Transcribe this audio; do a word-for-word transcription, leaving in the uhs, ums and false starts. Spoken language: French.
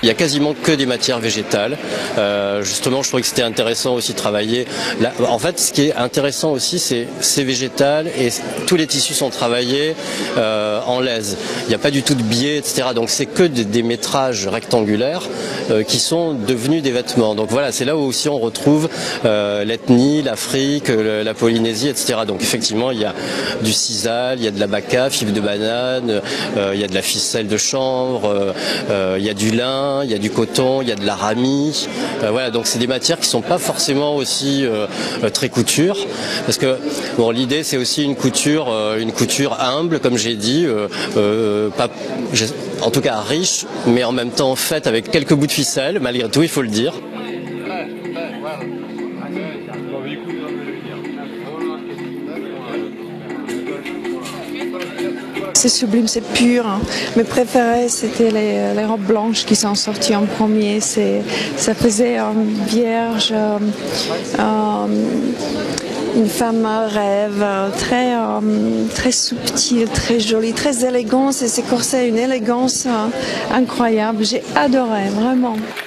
il y a quasiment que des matières végétales. Euh, justement, je trouvais que c'était intéressant aussi de travailler. Là, en fait, ce qui est intéressant aussi, c'est c'est végétal et tous les tissus sont travaillés euh, en laise. Il n'y a pas du tout de biais, et cetera. Donc c'est que des, des métrages rectangulaires euh, qui sont devenus des vêtements. Donc voilà, c'est là où aussi on retrouve euh, l'ethnie, l'Afrique, le, la Polynésie, et cetera. Donc effectivement, il y a du sisal, il y a de la baca, fibre de banane, euh, il y a de la ficelle de chanvre, euh, euh, il y a du lin, il y a du coton, il y a de l'arami. Euh, voilà, donc c'est des matières qui sont pas forcément aussi euh, très couture, parce que bon, l'idée c'est aussi une couture, euh, une couture humble, comme j'ai dit, euh, euh, pas, en tout cas riche, mais en même temps faite avec quelques bouts de ficelle, malgré tout, il faut le dire. C'est sublime, c'est pur. Mes préférés, c'était les, les robes blanches qui sont sorties en premier. C'est, ça faisait une vierge, euh, euh, une femme rêve, très, euh, très subtile, très jolie, très élégante. Et ces corsets, une élégance euh, incroyable. J'ai adoré, vraiment.